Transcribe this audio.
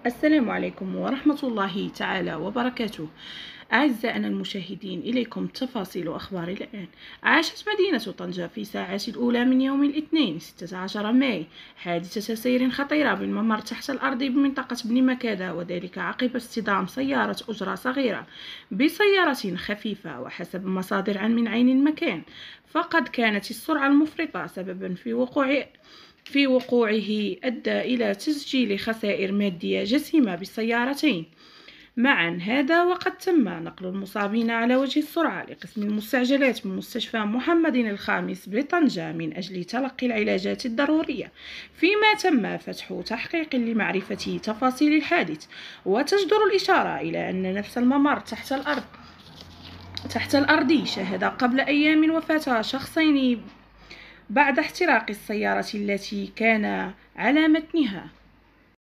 السلام عليكم ورحمة الله تعالى وبركاته. أعزائنا المشاهدين، إليكم تفاصيل أخبار الآن. عاشت مدينة طنجة في الساعات الأولى من يوم الاثنين 16 ماي حادثة سير خطيرة بالممر تحت الأرض بمنطقة بن مكادة، وذلك عقب اصطدام سيارة أجرة صغيرة بسيارة خفيفة. وحسب مصادر من عين المكان، فقد كانت السرعة المفرطة سببا في وقوعه أدى إلى تسجيل خسائر مادية جسيمة بالسيارتين معا. هذا وقد تم نقل المصابين على وجه السرعة لقسم المستعجلات من مستشفى محمد الخامس بطنجة من أجل تلقي العلاجات الضرورية، فيما تم فتح تحقيق لمعرفة تفاصيل الحادث. وتجدر الإشارة إلى أن نفس الممر تحت الأرض شهد قبل أيام وفاة شخصين بعد احتراق السيارة التي كان على متنها.